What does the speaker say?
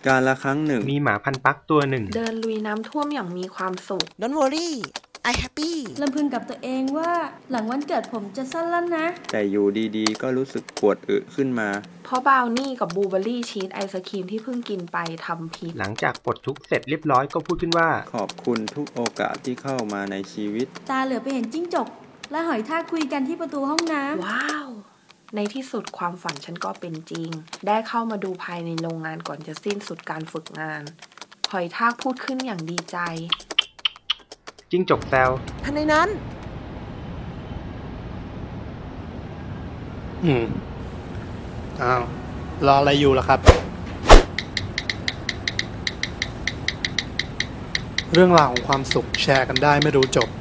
กาลครั้งหนึ่งมีหมาพันธุ์ปักตัวหนึ่งเดินลุยน้ำท่วมอย่างมีความสุข Don't worry I happy ลำพึงกับตัวเองว่าหลังวันเกิดผมจะสั้นแล้วนะแต่อยู่ดีๆก็รู้สึกปวดอึขึ้นมาเพราะบราวนี่กับบลูเบอร์รี่ชีสไอศกรีมที่เพิ่งกินไปทำพิษหลังจากปลดทุกข์เสร็จเรียบร้อยก็พูดขึ้นว่าขอบคุณทุกโอกาสที่เข้ามาในชีวิตตาเหลือไปเห็นจิ้งจกและหอยทากคุยกันที่ประตูห้องน้ำว้าวในที่สุดความฝันฉันก็เป็นจริงได้เข้ามาดูภายในโรงงานก่อนจะสิ้นสุดการฝึกงานหอยทากพูดขึ้นอย่างดีใจจิ้งจกแซวทันใดนั้นอ้าวรออะไรอยู่ล่ะครับเรื่องราวของความสุขแชร์กันได้ไม่รู้จบ